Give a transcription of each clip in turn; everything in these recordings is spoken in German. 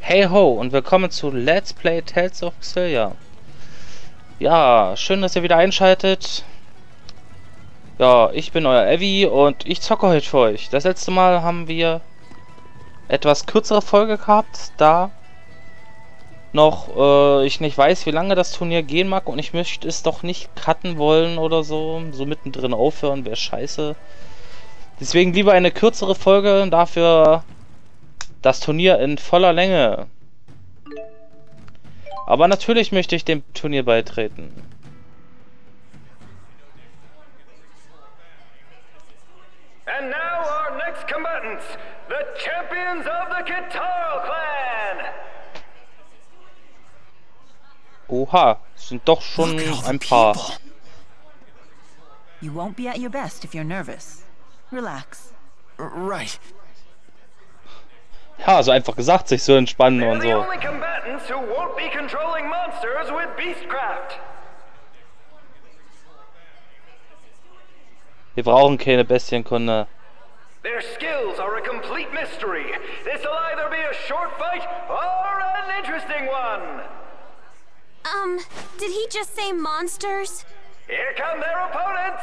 Hey ho und willkommen zu Let's Play Tales of Xillia. Ja, schön, dass ihr wieder einschaltet. Ja, ich bin euer Evi und ich zocke heute für euch. Das letzte Mal haben wir etwas kürzere Folge gehabt, da noch ich nicht weiß, wie lange das Turnier gehen mag und ich möchte es doch nicht cutten wollen oder so. So mittendrin aufhören wäre scheiße. Deswegen lieber eine kürzere Folge, dafür das Turnier in voller Länge. Aber natürlich möchte ich dem Turnier beitreten. And now our next combatants, the champions of the Kitaro Clan. Oha, sind doch schon ein paar. You won't be at your best if you're nervous. Relax. Right. Ja, so einfach gesagt, sich so entspannen They're und the so. only combatants who won't be controlling monsters with Beastcraft. Wir brauchen keine Bestienkunde. Their skills are a complete mystery. This'll either be a short fight or an interesting one. Did he just say monsters? Here come their opponents.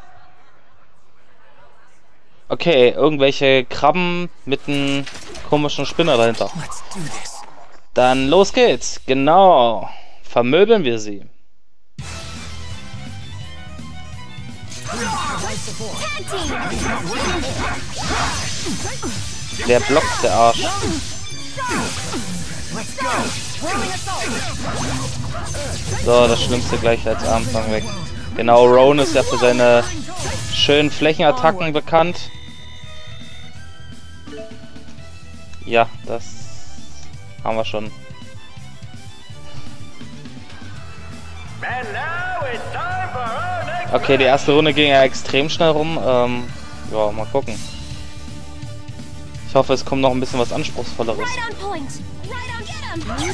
Okay, irgendwelche Krabben mit einem komischen Spinner dahinter. Let's do this. Dann los geht's. Genau. Vermöbeln wir sie. Der blockt, der Arsch. So, das Schlimmste gleich als Anfang weg. Genau, Roan ist ja für seine schönen Flächenattacken bekannt. Ja, das haben wir schon. And now it's time for our next Okay, die erste Runde ging ja extrem schnell rum. Ja, mal gucken. Ich hoffe, es kommt noch ein bisschen was Anspruchsvolleres. Right on point. Right on, get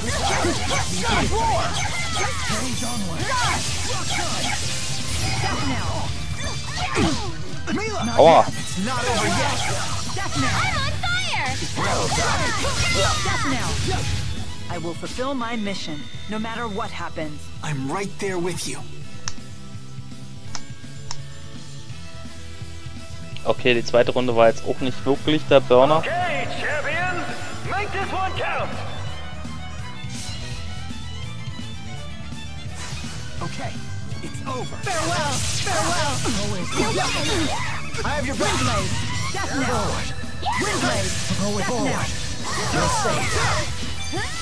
him. Aua. It's not over yet. I'm on fire. Death now. I will fulfill my mission, no matter what happens. I'm right there with you. Okay, die zweite Runde war jetzt auch nicht wirklich der Burner. Okay, champions, make this one count. Okay, it's over. Farewell! Farewell! I have your back. Death now! Windblade! Go with Death now! You're safe.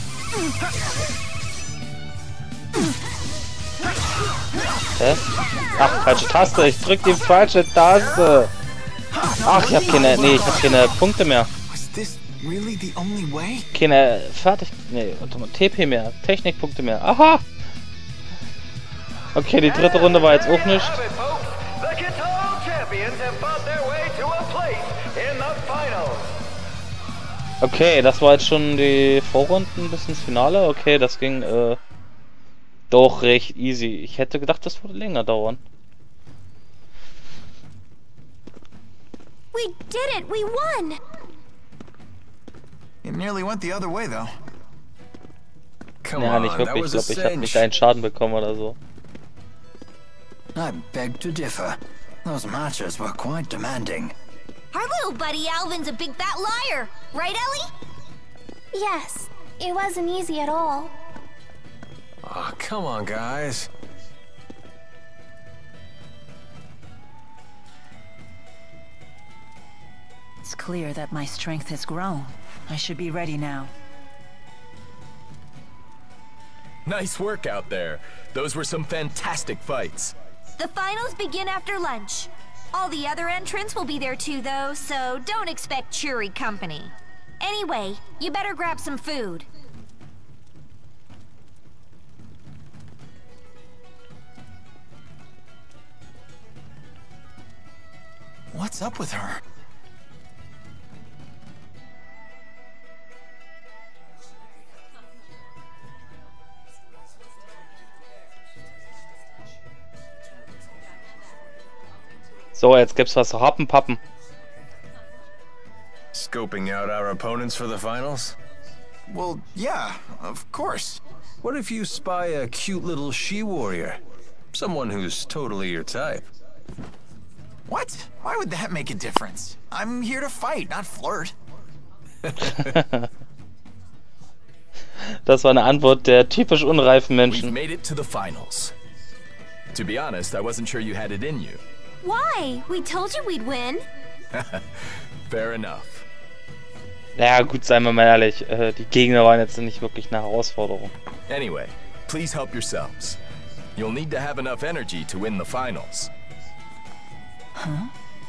Hä? Ach, falsche Taste. Ich drück die falsche Taste. Ach, ich hab keine... Nee, ich hab keine Punkte mehr. Was this really the only way? Keine... Fertig... Nee, warte mal. TP mehr. Technikpunkte mehr. Aha! Okay, die dritte Runde war jetzt auch nicht. Have it, folks. The Kitaro champions have fought their way to a place in the finals. Okay, das war jetzt schon die Vorrunden bis ins Finale. Okay, das ging doch recht easy. Ich hätte gedacht, das würde länger dauern. We did it. We won. It nearly went the other way, though. Come Ja, nicht wirklich. Ich glaube, ich habe nicht einen Schaden bekommen oder so. I beg to differ. Those matches were quite demanding. Our little buddy Alvin's a big fat liar. Right, Ellie? Yes. It wasn't easy at all. Aw, come on, guys. It's clear that my strength has grown. I should be ready now. Nice work out there. Those were some fantastic fights. The finals begin after lunch. All the other entrants will be there too, though, so don't expect cheery company. Anyway, you better grab some food. What's up with her? So, jetzt gibt's was zu Happenpappen. Scoping out our opponents for the finals? Well, yeah, of course. What if you spy a cute little she-warrior? Someone who's totally your type. What? Why would that make a difference? I'm here to fight, not flirt. Das war eine Antwort der typisch unreifen We've Menschen. made it to the finals. To be honest, I wasn't sure you had it in you. Why? We told you we'd win. Fair enough. Ja gut, seien wir mal ehrlich, die Gegner waren jetzt nicht wirklich eine Herausforderung. Anyway, please help yourselves. You'll need to have enough energy to win the finals. Huh?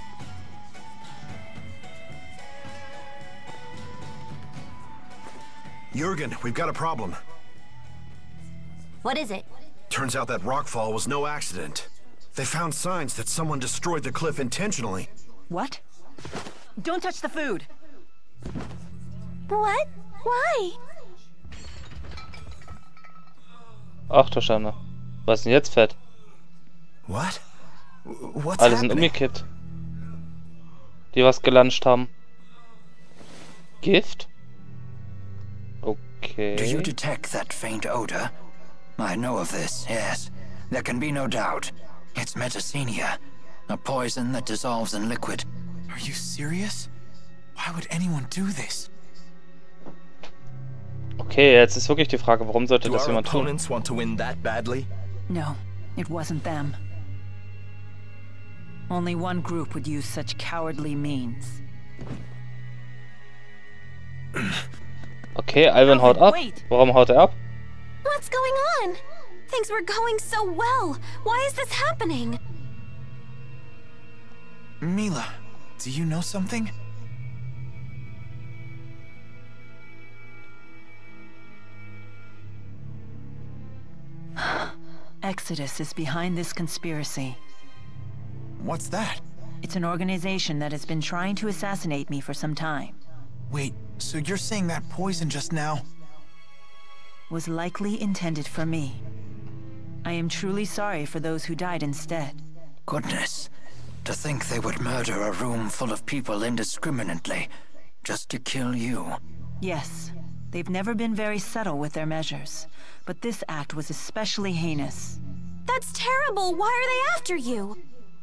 Jurgen, we've got a problem. What is it? Turns out that rockfall was no accident. They found signs that someone destroyed the cliff intentionally. What? Don't touch the food! What? Why? Ach du Schande. Was ist denn jetzt fett? What? What's Alle sind happening? umgekippt. Die was gelanscht haben. Gift? Okay. Do you detect that faint odor? I know of this, yes. There can be no doubt. It's metacenia, a poison that dissolves in liquid. Are you serious? Why would anyone do this? Okay, jetzt ist wirklich die Frage, warum sollte Do das our jemand tun? opponents want to win that badly? No, it wasn't them. Only one group would use such cowardly means. Okay, Alvin haut ab. Wait. Warum haut er ab? What's going on? Things were going so well. Why is this happening? Mila, do you know something? Exodus is behind this conspiracy. What's that? It's an organization that has been trying to assassinate me for some time. Wait, so you're saying that poison just now? Was likely intended for me. I am truly sorry for those who died instead. Goodness. To think they would murder a room full of people indiscriminately, just to kill you. Yes, they've never been very subtle with their measures, but this act was especially heinous. That's terrible. Why are they after you?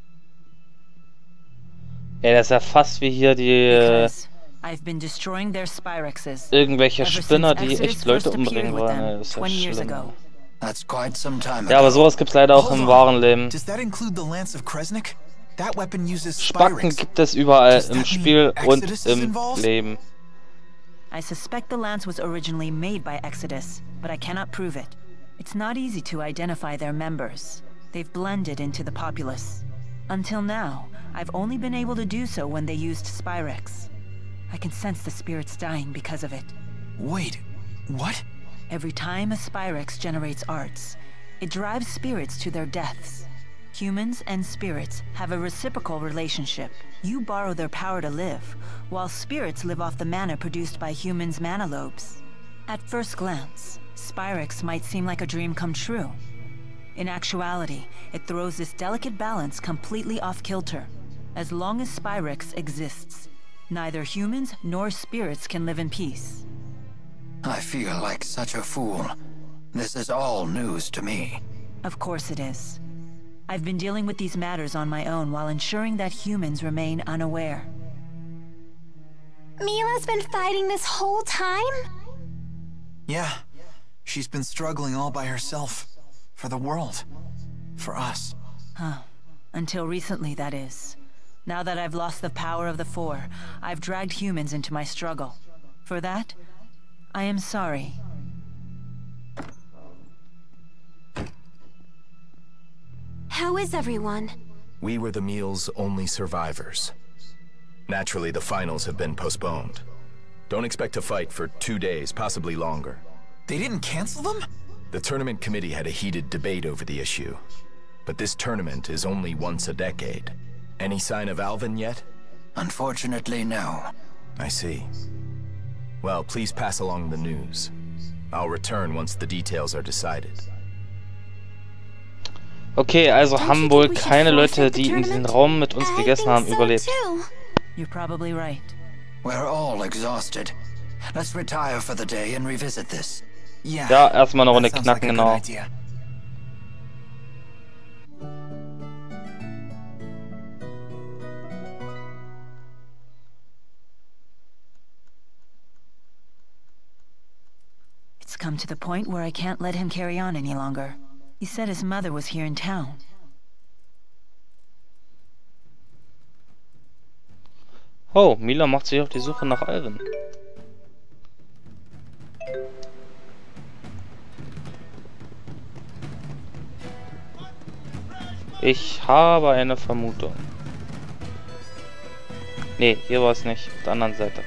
Ey, das ist ja fast wie hier die Because I've been destroying their Spyrexes irgendwelche ever Spinner, since die Exodus echt Leute first appeared umbringen with wollen. them Ey, das ist ja 20 years schlimm. ago. That's quite some time ago. Ja, aber sowas gibt's leider auch Hold im on. wahren Leben. Does that include the Lance of Kresnik? That weapon uses Spacken Spyrex. gibt es überall Does that im mean Spiel und Exodus is im involved? Leben. I suspect the lance was originally made by Exodus, but I cannot prove it. It's not easy to identify their members. They've blended into the populace. Until now, I've only been able to do so when they used Spyrex. I can sense the spirits dying because of it. Wait, what? Every time a Spyrex generates arts, it drives spirits to their deaths. Humans and spirits have a reciprocal relationship. You borrow their power to live, while spirits live off the mana produced by humans' mana lobes. At first glance, Spyrex might seem like a dream come true. In actuality, it throws this delicate balance completely off kilter. As long as Spyrex exists, neither humans nor spirits can live in peace. I feel like such a fool. This is all news to me. Of course it is. I've been dealing with these matters on my own while ensuring that humans remain unaware. Mila's been fighting this whole time? Yeah, she's been struggling all by herself. For the world. For us. Huh. Until recently, that is. Now that I've lost the power of the Four, I've dragged humans into my struggle. For that, I am sorry. How is everyone? We were the meal's only survivors. Naturally, the finals have been postponed. Don't expect to fight for 2 days, possibly longer. They didn't cancel them? The tournament committee had a heated debate over the issue. But this tournament is only once a decade. Any sign of Alvin yet? Unfortunately, no. I see. Well, please pass along the news. I'll return once the details are decided. Okay, also haben wohl keine Leute, die in diesem Raum mit uns gegessen haben, überlebt. You're probably right. We're all exhausted. Let's retire for the day and revisit this. Yeah. Ja, erstmal eine Runde that sounds like knacken, a good genau. idea. It's come to the point where I can't let him carry on any longer. He said his mother was here in town. Oh, Mila macht sich auf die Suche nach Alvin. Ich habe eine Vermutung. Nee, hier war es nicht. Auf der anderen Seite.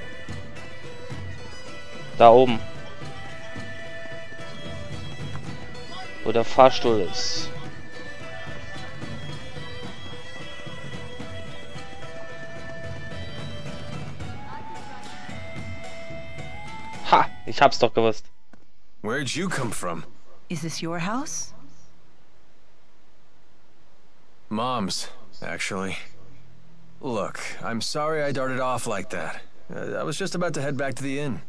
Da oben. Wo der Fahrstuhl ist. Ha! Ich hab's doch gewusst. Where'd you come from? Is this your house? Mom's, actually. Look, I'm sorry I darted off like that. I was just about to head back to the inn.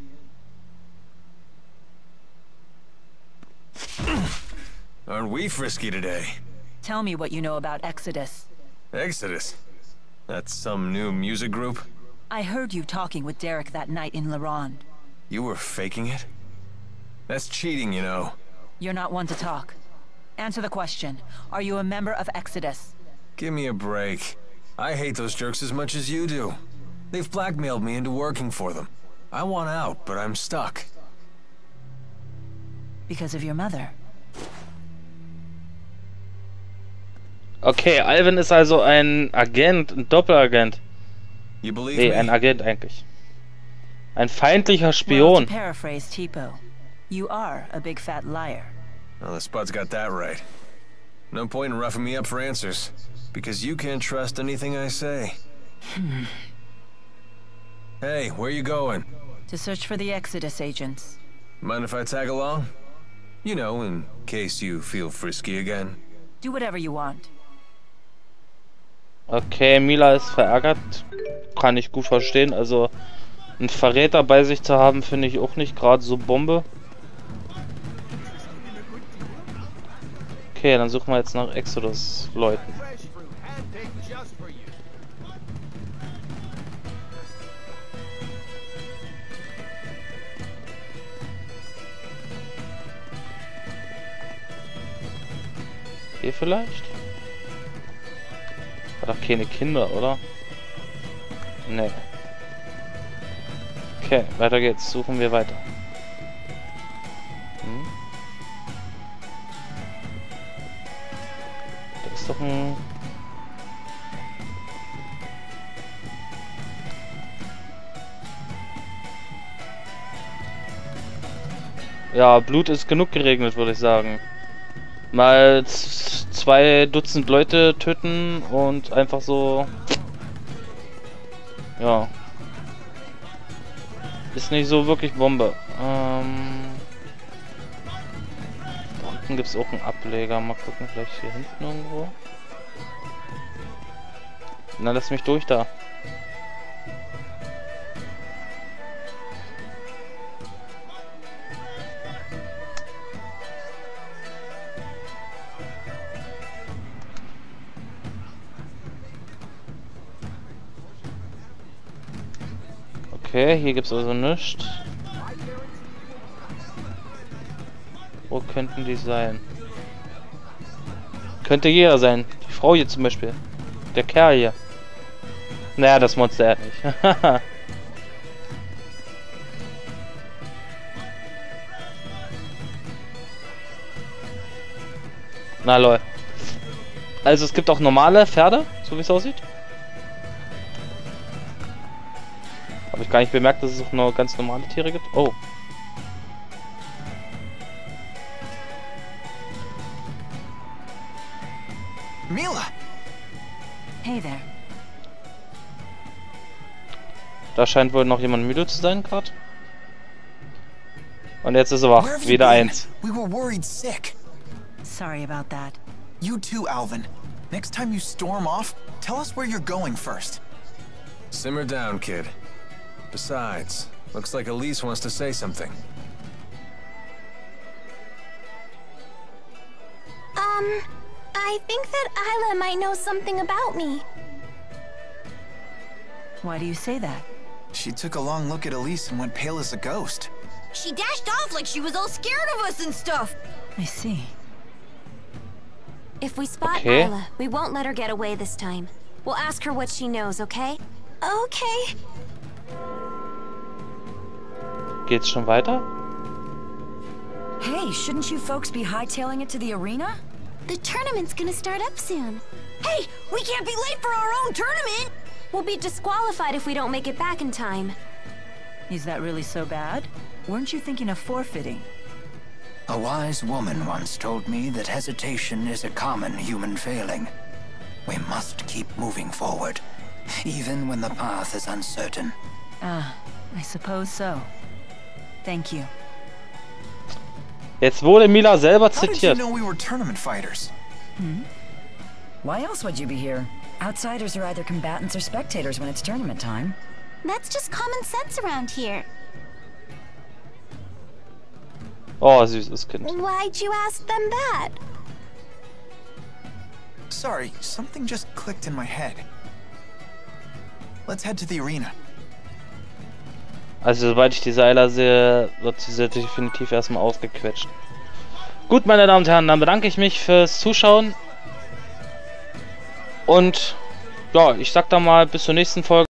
Aren't we frisky today? Tell me what you know about Exodus. Exodus? That's some new music group? I heard you talking with Derek that night in LaRonde. You were faking it? That's cheating, you know. You're not one to talk. Answer the question. Are you a member of Exodus? Give me a break. I hate those jerks as much as you do. They've blackmailed me into working for them. I want out, but I'm stuck. Because of your mother. Okay, Alvin ist also ein Agent, ein Doppelagent. You believe Nee, me? ein Agent eigentlich. Ein feindlicher Well, Spion. to paraphrase Tipo, you are a big fat liar. Well, the Spud's got that right. No point in roughing me up for answers, because you can't trust anything I say. Hey, where you going? To search for the Exodus agents. Mind if I tag along? You know, in case you feel frisky again. Do whatever you want. Okay, Mila ist verärgert. Kann ich gut verstehen. Also, einen Verräter bei sich zu haben, finde ich auch nicht gerade so Bombe. Okay, dann suchen wir jetzt nach Exodus-Leuten. Hier vielleicht? War doch keine Kinder, oder? Nee. Okay, weiter geht's. Suchen wir weiter. Da ist doch ein... Ja, Blut ist genug geregnet, würde ich sagen. Mal 2 Dutzend Leute töten und einfach so... Ja. Ist nicht so wirklich Bombe. Da unten gibt es auch einen Ableger. Mal gucken, vielleicht hier hinten irgendwo. Na, lass mich durch da. Okay, hier gibt's also nichts. Wo könnten die sein? Könnte jeder sein. Die Frau hier zum Beispiel. Der Kerl hier. Naja, das Monster er nicht. Na lol. Also es gibt auch normale Pferde, so wie es aussieht. Habe ich gar nicht bemerkt, dass es auch nur ganz normale Tiere gibt. Oh. Mila! Hey there. Da scheint wohl noch jemand müde zu sein gerade. Und jetzt ist er wach. Where have you Wieder been? eins. We were worried sick. Sorry about that. You too, Alvin. Next time you storm off, tell us where you're going first. Simmer down, kid. Besides, Looks like Elise wants to say something. I think that Isla might know something about me. Why do you say that? She took a long look at Elise and went pale as a ghost. She dashed off like she was all scared of us and stuff. I see. If we spot Okay. Isla, we won't let her get away this time. We'll ask her what she knows, okay? Okay. Geht's schon weiter? Hey, shouldn't you folks be hightailing it to the arena? The tournament's gonna start up soon. Hey, we can't be late for our own tournament! We'll be disqualified if we don't make it back in time. Is that really so bad? Weren't you thinking of forfeiting? A wise woman once told me that hesitation is a common human failing. We must keep moving forward, even when the path is uncertain. Ah, I suppose so. Thank you. Jetzt wurde Mila selber How did you zitiert. know we were tournament fighters? Why else would you be here? Outsiders are either combatants or spectators when it's tournament time. That's just common sense around here. Oh, süßes Kind. Why'd you ask them that? Sorry, something just clicked in my head. Let's head to the arena. Also sobald ich die Seiler sehe, wird sie definitiv erstmal ausgequetscht. Gut, meine Damen und Herren, dann bedanke ich mich fürs Zuschauen. Und ja, ich sag dann mal bis zur nächsten Folge.